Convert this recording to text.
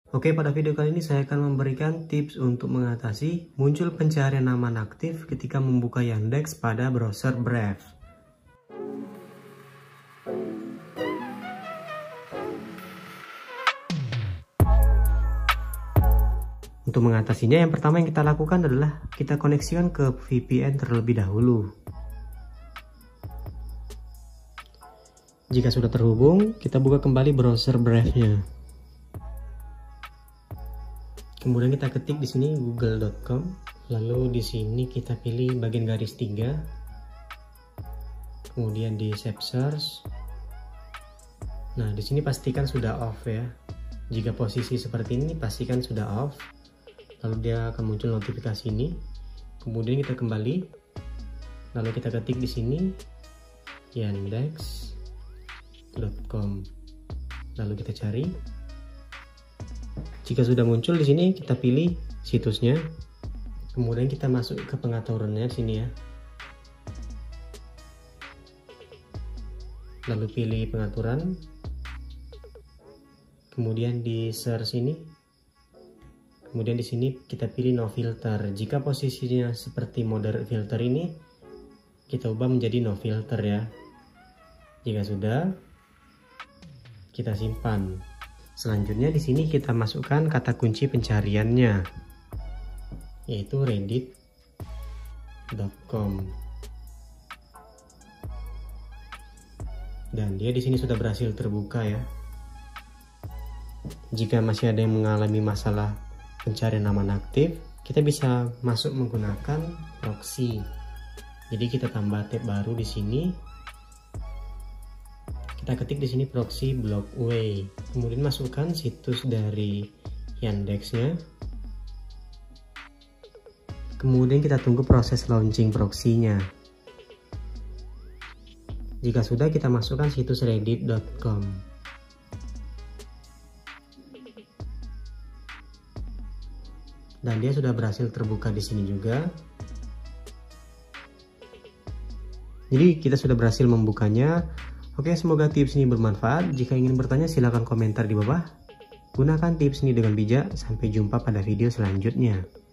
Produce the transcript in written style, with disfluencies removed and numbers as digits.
Oke, pada video kali ini saya akan memberikan tips untuk mengatasi muncul pencarian nama aktif ketika membuka Yandex pada browser Brave. Untuk mengatasinya, yang pertama yang kita lakukan adalah kita koneksikan ke VPN terlebih dahulu. Jika sudah terhubung, kita buka kembali browser Brave-nya. Kemudian kita ketik di sini google.com, lalu di sini kita pilih bagian garis 3. Kemudian di save search. Nah, di sini pastikan sudah off ya. Jika posisi seperti ini pastikan sudah off. Lalu dia akan muncul notifikasi ini. Kemudian kita kembali, lalu kita ketik di sini yandex.com, lalu kita cari. Jika sudah muncul di sini, kita pilih situsnya. Kemudian kita masuk ke pengaturannya sini ya. Lalu pilih pengaturan. Kemudian di search ini. Kemudian di sini kita pilih no filter. Jika posisinya seperti mode filter ini, kita ubah menjadi no filter ya. Jika sudah, kita simpan. Selanjutnya di sini kita masukkan kata kunci pencariannya, yaitu reddit.com. Dan dia di sini sudah berhasil terbuka ya. Jika masih ada yang mengalami masalah pencarian nama aktif, kita bisa masuk menggunakan proxy. Jadi kita tambah tab baru di sini. Kita ketik di sini proxy blockway. Kemudian masukkan situs dari Yandex-nya. Kemudian kita tunggu proses launching proxy-nya. Jika sudah, kita masukkan situs reddit.com. Dan dia sudah berhasil terbuka di sini juga. Jadi kita sudah berhasil membukanya. Oke, semoga tips ini bermanfaat. Jika ingin bertanya silahkan komentar di bawah. Gunakan tips ini dengan bijak. Sampai jumpa pada video selanjutnya.